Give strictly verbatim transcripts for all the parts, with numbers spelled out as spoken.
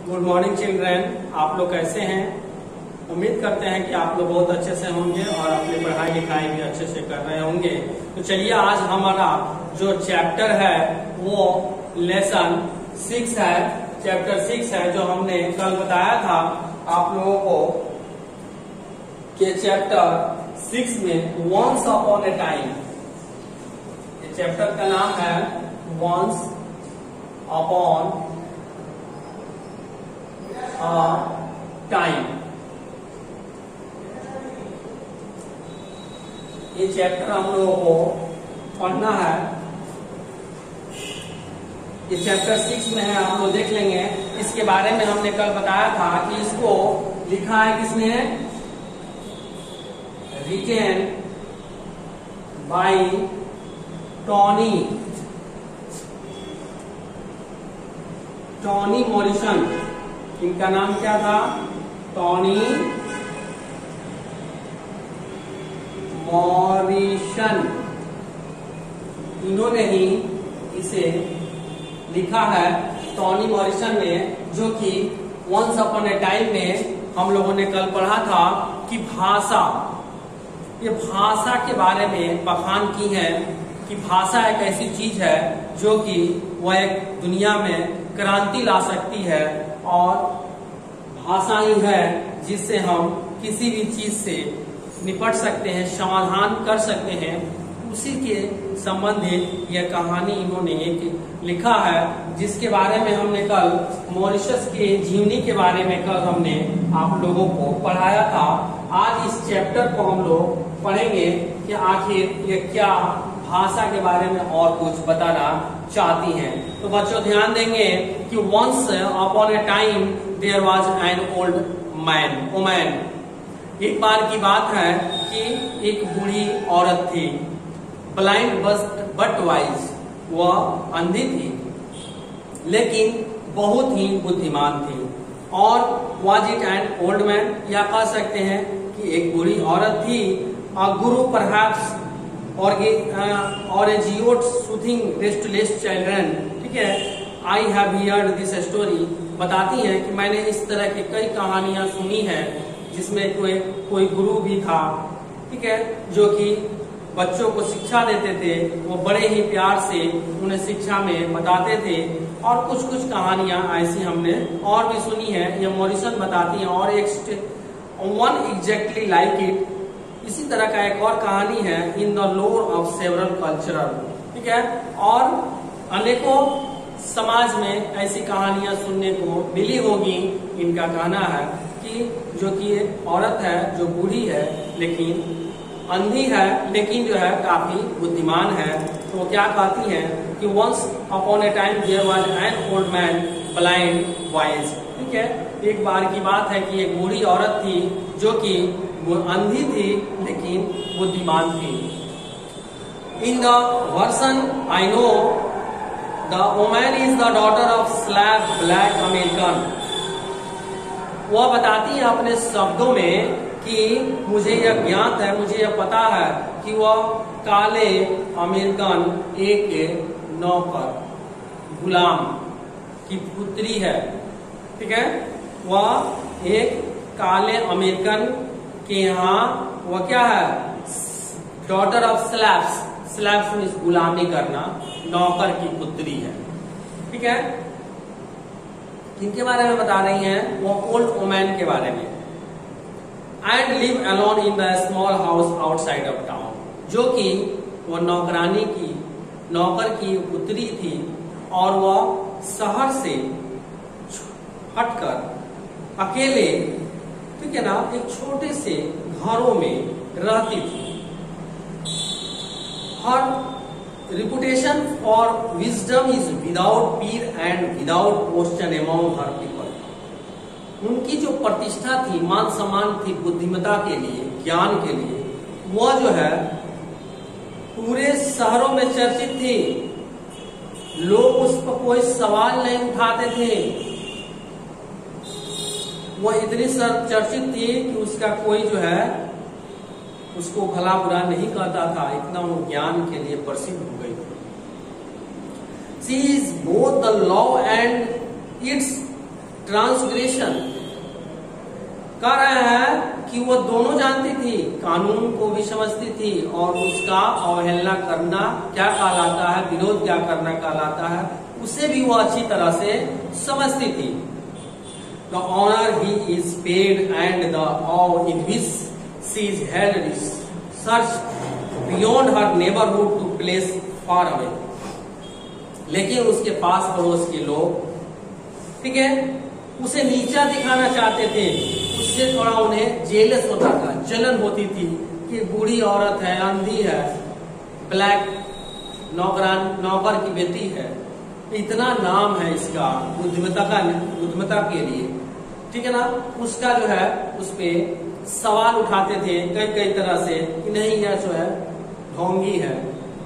Good morning children. आप लोग कैसे हैं? उम्मीद करते हैं कि आप लोग बहुत अच्छे से होंगे और अपनी पढ़ाई लिखाई भी अच्छे से कर रहे होंगे। तो चलिए आज हमारा जो चैप्टर है वो लेसन सिक्स है, चैप्टर सिक्स है, जो हमने कल बताया था आप लोगों को कि चैप्टर सिक्स में वंस अपॉन ए टाइम, ये चैप्टर का नाम है वंस अपॉन टाइम। ये चैप्टर हम लोगों को पढ़ना है। ये चैप्टर सिक्स में है, हम लोग देख लेंगे। इसके बारे में हमने कल बताया था कि इसको लिखा है किसने? Written by Toni Toni Morrison. इनका नाम क्या था? Toni Morrison. इन्होंने ही इसे लिखा है, टॉनी मॉरिसन ने, जो कि वंस अपॉन ए टाइम में हम लोगों ने कल पढ़ा था कि भाषा, ये भाषा के बारे में बखान की है कि भाषा एक ऐसी चीज है जो कि वह एक दुनिया में क्रांति ला सकती है, और भाषा ही है जिससे हम किसी भी चीज से निपट सकते हैं, समाधान कर सकते हैं। उसी के संबंधित यह कहानी इन्होंने एक लिखा है, जिसके बारे में हमने कल मॉरिशस के जीवनी के बारे में कल हमने आप लोगों को पढ़ाया था। आज इस चैप्टर को हम लोग पढ़ेंगे कि आखिर ये क्या भाषा के बारे में और कुछ बताना चाहती हैं। तो बच्चों ध्यान देंगे कि once upon a time there was an old man woman. एक बार की बात है कि एक बूढ़ी औरत थी, ब्लाइंड बट वाइज, वह अंधी थी लेकिन बहुत ही बुद्धिमान थी। और was it an old man, या कह सकते हैं कि एक बूढ़ी औरत थी। गुरु परहैप्स और और ए जियोट सूथिंग रेस्टलेस चिल्ड्रन, ठीक है। I have heard this story, बताती है कि मैंने इस तरह की कई कहानियां सुनी है जिसमें कोई कोई गुरु भी था, ठीक है, जो कि बच्चों को शिक्षा देते थे। वो बड़े ही प्यार से उन्हें शिक्षा में बताते थे। और कुछ कुछ कहानियां ऐसी हमने और भी सुनी है, ये मॉरिसन बताती हैं। और एक वन एग्जैक्टली लाइक इट, इसी तरह का एक और कहानी है, in the lore of several cultural, ठीक है। और अनेकों समाज में ऐसी कहानियां सुनने को मिली होगी। इनका कहना है कि जो कि एक औरत है जो बूढ़ी है लेकिन अंधी है, लेकिन जो है काफी बुद्धिमान है। तो वो क्या कहती है कि once upon a time there was an old man blind wise, ठीक है। एक बार की बात है कि एक बूढ़ी औरत थी जो कि वो अंधी थी लेकिन बुद्धिमान थी। In the version I know the woman is the daughter of slaves black American. वह बताती है अपने शब्दों में कि मुझे यह ज्ञात है, मुझे यह पता है कि वह काले अमेरिकन एक नौकर गुलाम की पुत्री है, ठीक है। वह एक काले अमेरिकन के यहाँ वह क्या है? Daughter of slaves, slaves means गुलामी करना, नौकर की पुत्री है, ठीक है। किनके बारे में बता रही हैं? वो ओल्ड वुमन के बारे में। And live alone in the small house outside of town, जो कि वह नौकरानी की नौकर की पुत्री थी और वह शहर से हटकर अकेले, ठीक है ना, एक छोटे से घरों में रहती थी। Her reputation for wisdom is without peer and without question among her people. उनकी जो प्रतिष्ठा थी, मान सम्मान थी बुद्धिमता के लिए, ज्ञान के लिए, वह जो है पूरे शहरों में चर्चित थी। लोग उस पर कोई सवाल नहीं उठाते थे। वह इतनी चर्चित थी कि उसका कोई जो है उसको भला बुरा नहीं कहता था, इतना वो ज्ञान के लिए प्रसिद्ध हो गई थी। She is both the law and its transgression कर रहे हैं कि वो दोनों जानती थी, कानून को भी समझती थी और उसका अवहेलना करना क्या कहलाता है, विरोध क्या करना कहलाता है, उसे भी वो अच्छी तरह से समझती थी। The honour he is paid and the awe in which she is held research beyond her neighbourhood to place far away. लेकिन उसके पास पड़ोस के लोग, ठीक है, उसे नीचा दिखाना चाहते थे, उससे थोड़ा उन्हें जेलस होता था, जलन होती थी कि बूढ़ी औरत है, अंधी है, ब्लैक नौकरान नौकर की बेटी है, इतना नाम है इसका बुद्धिमत्ता का बुद्धिमत्ता के लिए, ठीक है ना। उसका जो है उस पे सवाल उठाते थे कई कई तरह से कि नहीं यह जो है ढोंगी है,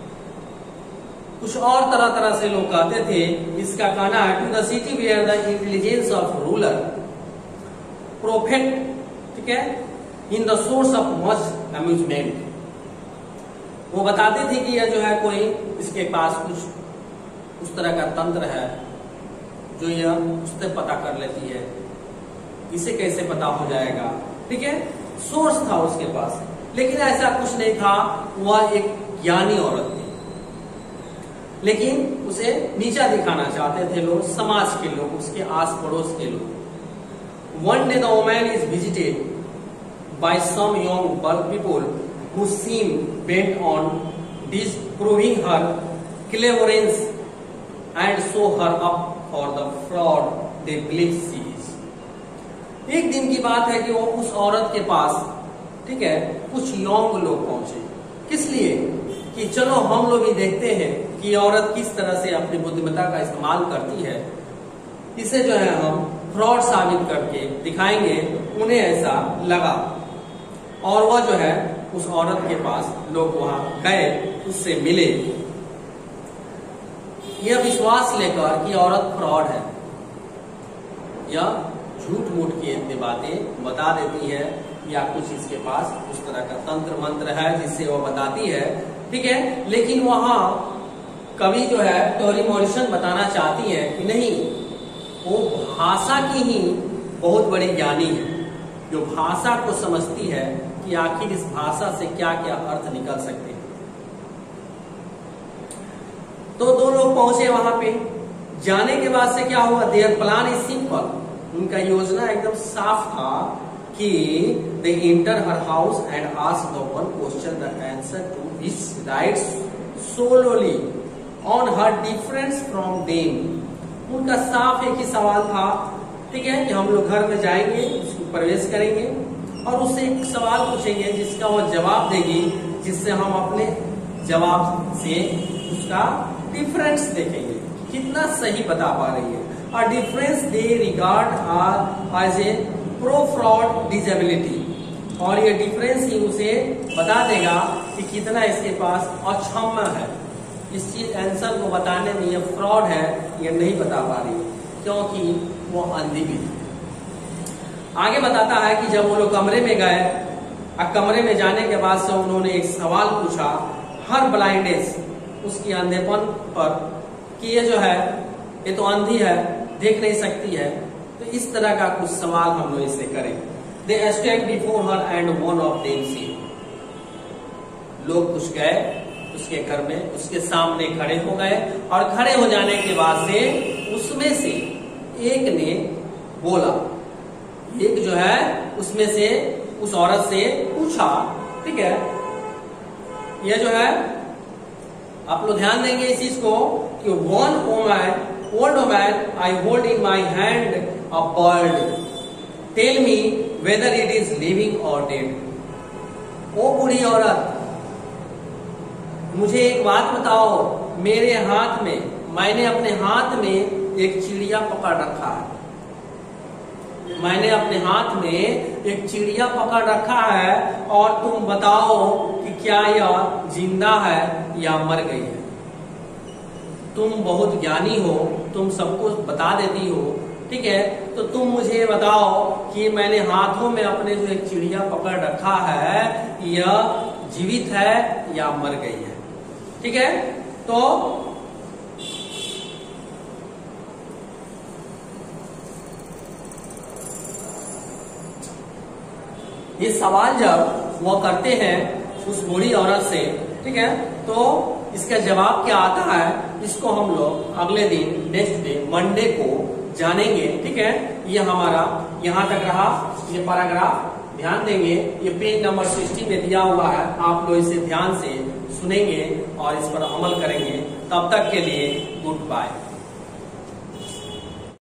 कुछ और तरह तरह से लोग कहते थे। इसका कहना है to the city where the intelligence of ruler prophet, ठीक है, in the source of much amusement. वो बताते थे कि यह जो है कोई इसके पास कुछ उस तरह का तंत्र है जो यह उससे पता कर लेती है, इसे कैसे पता हो जाएगा, ठीक है, सोर्स था उसके पास। लेकिन ऐसा कुछ नहीं था, वह एक ज्ञानी औरत थी, लेकिन उसे नीचा दिखाना चाहते थे लोग, समाज के लोग, उसके आस पड़ोस के लोग। One day the woman is visited by some young people who seem bent on disproving her cleverness and show her up for the fraud they believe she is. एक दिन की बात है कि वो उस औरत के पास, ठीक है, कुछ यंग लोग पहुंचे, किस लिए कि चलो हम लोग भी देखते हैं कि औरत किस तरह से अपनी बुद्धिमत्ता का इस्तेमाल करती है, इसे जो है हम फ्रॉड साबित करके दिखाएंगे। उन्हें ऐसा लगा और वह जो है उस औरत के पास लोग वहां गए, उससे मिले, यह विश्वास लेकर कि औरत फ्रॉड है, यह झूठ मूठ की इतनी बातें बता देती है या कुछ इसके पास उस तरह का तंत्र मंत्र है जिससे वो बताती है, ठीक है। लेकिन वहां कवि जो है टोरी मॉरिसन बताना चाहती है कि नहीं, वो भाषा की ही बहुत बड़ी ज्ञानी है, जो भाषा को समझती है कि आखिर इस भाषा से क्या क्या अर्थ निकल सकते हैं। तो दो लोग पहुंचे वहां पे, जाने के बाद से क्या हुआ, देयर प्लान इज सिंपल, उनका योजना एकदम साफ था कि they enter her house and ask the one question the answer to which writes solely on her difference from them। उनका साफ एक ही सवाल था, ठीक है, कि हम लोग घर में जाएंगे, उसको प्रवेश करेंगे और उससे एक सवाल पूछेंगे जिसका वो जवाब देगी, जिससे हम अपने जवाब से उसका डिफरेंस देखेंगे, कितना सही बता पा रही है। और difference they regard are as a pro fraud disability, और ये डिफरेंस ही उसे बता देगा कि कितना इसके पास अक्षम है, इस चीज आंसर को बताने में ये फ्रॉड है, ये नहीं बता पा रही क्योंकि वो अंधी भी थी। आगे बताता है कि जब वो लोग कमरे में गए, और कमरे में जाने के बाद से उन्होंने एक सवाल पूछा, हर ब्लाइंडनेस, उसकी अंधेपन पर, कि ये जो है ये तो अंधी है, देख नहीं सकती है, तो इस तरह का कुछ सवाल हम लोग इससे करें। They stand before her and one of them said, लोग कुछ गए उसके घर में, उसके सामने खड़े हो गए, और खड़े हो जाने के बाद से उसमें से एक ने बोला, एक जो है उसमें से उस औरत से पूछा, ठीक है, ये जो है आप लोग ध्यान देंगे इस चीज को कि one woman old woman I hold in my hand a bird, tell me whether it is living or dead. ओ बूढ़ी औरत, मुझे एक बात बताओ, मेरे हाथ में, मैंने अपने हाथ में एक चिड़िया पकड़ रखा है, मैंने अपने हाथ में एक चिड़िया पकड़ रखा है, और तुम बताओ कि क्या यह जिंदा है या मर गई है। तुम बहुत ज्ञानी हो, तुम सबको बता देती हो, ठीक है, तो तुम मुझे बताओ कि मैंने हाथों में अपने जो एक चिड़िया पकड़ रखा है, यह जीवित है या मर गई है, ठीक है। तो ये सवाल जब वो करते हैं उस बूढ़ी औरत से, ठीक है, तो इसका जवाब क्या आता है, इसको हम लोग अगले दिन नेक्स्ट डे मंडे को जानेंगे। ठीक है, ये हमारा यहाँ तक रहा ये पैराग्राफ। ध्यान देंगे, ये पेज नंबर सिक्सटी में दिया हुआ है, आप लोग इसे ध्यान से सुनेंगे और इस पर अमल करेंगे। तब तक के लिए गुड बाय।